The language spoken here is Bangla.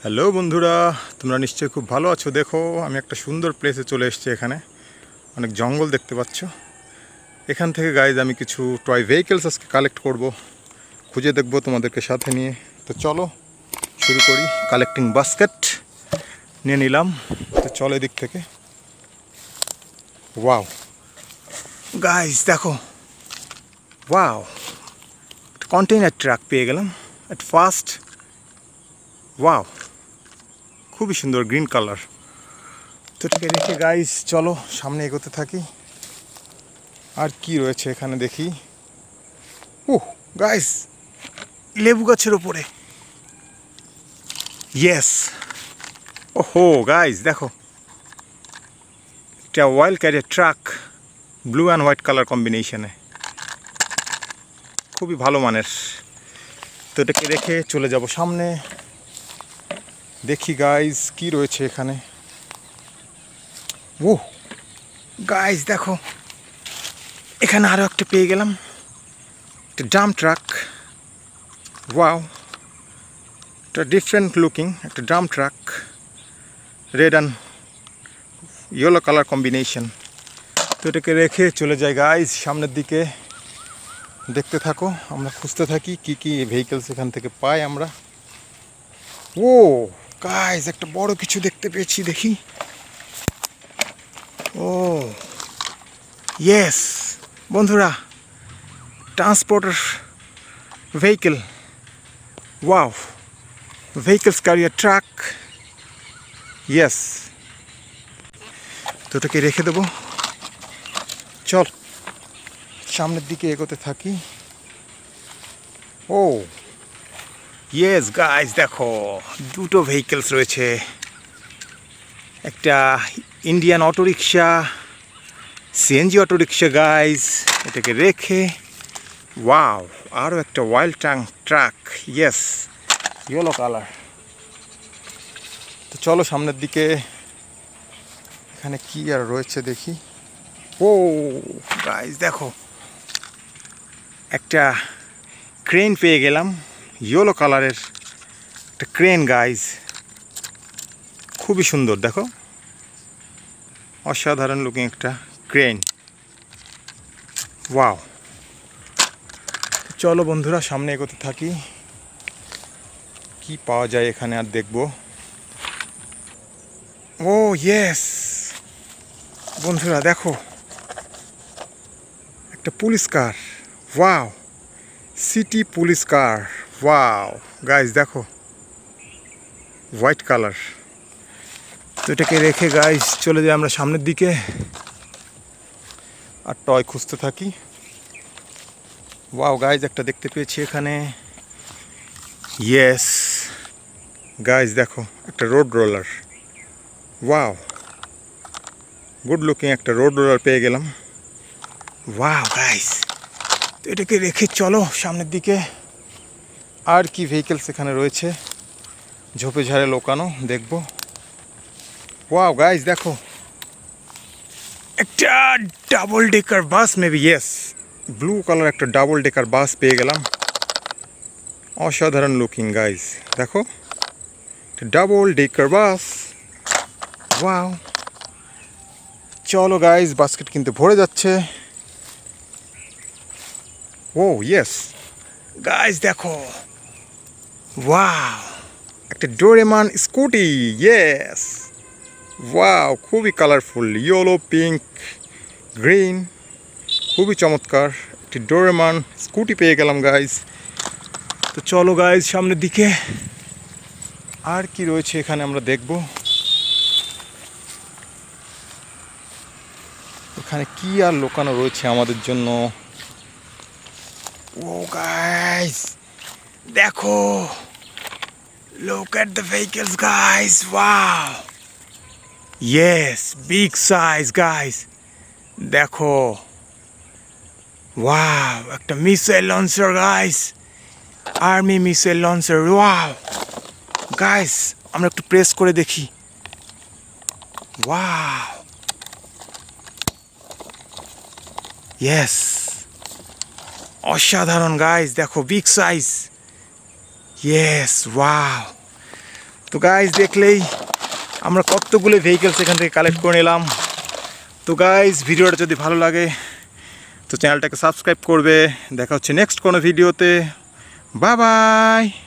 হ্যালো বন্ধুরা, তোমরা নিশ্চয়ই খুব ভালো আছো। দেখো, আমি একটা সুন্দর প্লেসে চলে এসেছি। এখানে অনেক জঙ্গল দেখতে পাচ্ছ। এখান থেকে গাইজ আমি কিছু টয় ভেহিকেলস আজকে কালেক্ট করব, খুঁজে দেখবো তোমাদেরকে সাথে নিয়ে। তো চলো শুরু করি। কালেক্টিং বাস্কেট নিয়ে নিলাম। তো চলো এদিক থেকে। ওয়াও গাইজ দেখো, ওয়াও, কন্টেইনার ট্রাক পেয়ে গেলাম এট ফার্স্ট। ওয়াও, খুবই সুন্দর গ্রিন কালার। তো এটাকে রেখে গাইজ চলো সামনে এগোতে থাকি। আর কি রয়েছে এখানে দেখি। ওহ গাইজ, লেবু গাছের ওপরে। ইয়েস, ওহো গাইজ দেখো, একটা wild carrier truck, blue and white colour কম্বিনেশনে, খুবই ভালো মানের। তো এটাকে রেখে চলে যাব সামনে। দেখি গাইজ কি রয়েছে এখানে। ও গাইজ দেখো, এখানে আরও একটা পেয়ে গেলাম, একটা ডাম্প ট্রাক। ওয়াও, একটা ডিফারেন্ট লুকিং একটা dump truck, red and yellow colour combination. তো এটাকে রেখে চলে যাই গাইজ সামনের দিকে। দেখতে থাকো, আমরা খুঁজতে থাকি কি কি ভেহিকেলস এখান থেকে পাই আমরা। ও গাইজ, একটা বড় কিছু দেখতে পেয়েছি, দেখি। ও ইয়েস বন্ধুরা, transporter vehicle. Wow, vehicles carrier truck. Yes, তো ওটাকে রেখে দেবো। চল সামনের দিকে এগোতে থাকি। ও ইয়েস গাইজ দেখো, দুটো ভেহিকেলস রয়েছে, একটা Indian auto rickshaw, CNG auto rickshaw guys. এটাকে রেখে ওয়াও, আরও একটা wild truck. Yes, yellow colour. তো চলো সামনের দিকে, এখানে কি আর রয়েছে দেখি। ও গাইজ দেখো, একটা ক্রেন পেয়ে গেলাম, ইয়েলো কালারের একটা ক্রেন গাইজ, খুবই সুন্দর। দেখো, অসাধারণ লুকিং একটা ক্রেন। ওয়াও, চলো বন্ধুরা সামনে এগোতে থাকি, কি পাওয়া যায় এখানে আর দেখবো। ও ইয়েস বন্ধুরা দেখো, একটা police car. Wow, city police car. Wow guys দেখো, হোয়াইট কালার। তো এটাকে রেখে গাইজ চলে যাই আমরা সামনের দিকে, আর টয় খুঁজতে থাকি। ওয়াও গাইজ, একটা দেখতে পেয়েছি এখানে। ইয়েস গাইজ দেখো, একটা road roller. Wow, good looking একটা রোড রোলার পেয়ে গেলাম। ওয়াও গাইজ, তো এটাকে রেখে চলো সামনের দিকে। আর কি ভেহিকেলস এখানে রয়েছে ঝোপে ঝাড়ে লোকানো, দেখবো। ওয়াও গাইজ দেখো, একটা double decker bus maybe. Yes, blue colour একটা ডাবল ডেকার বাস পেয়ে গেলাম, অসাধারণ লুকিং গাইজ। দেখো, ডাবল ডেকার বাস। ওয়াও, চলো গাইজ, বাস্কেট কিন্তু ভরে যাচ্ছে। ও ইয়েস গাইজ দেখো, ওয়াও, একটা ডোরেমন স্কুটি। ইয়েস, ওয়াও, খুবই কালারফুল, ইয়েলো, পিঙ্ক, গ্রিন, খুবই চমৎকার একটি ডোরেমন স্কুটি পেয়ে গেলাম গাইজ। তো চলো গাইজ সামনের দিকে, আর কি রয়েছে এখানে আমরা দেখব। এখানে কি আর লোকানো রয়েছে আমাদের জন্য। ও গাইজ দেখো, look at the vehicles guys. Wow, yes, big size guys. দেখো, ওয়াও, একটা missile launcher guys, army missile launcher. Wow guys, আমরা একটু প্রেস করে দেখি। ওয়াও, ইয়েস, অসাধারণ গাইস। দেখো, বিগ সাইজ। ইয়েস, ওয়াও, তো গাইজ দেখলেই আমরা কতগুলো ভেহিকেলস এখান থেকে কালেক্ট করে নিলাম। তো গাইজ ভিডিওটা যদি ভালো লাগে তো চ্যানেলটাকে সাবস্ক্রাইব করবে। দেখা হচ্ছে নেক্সট কোনো ভিডিওতে। Bye by.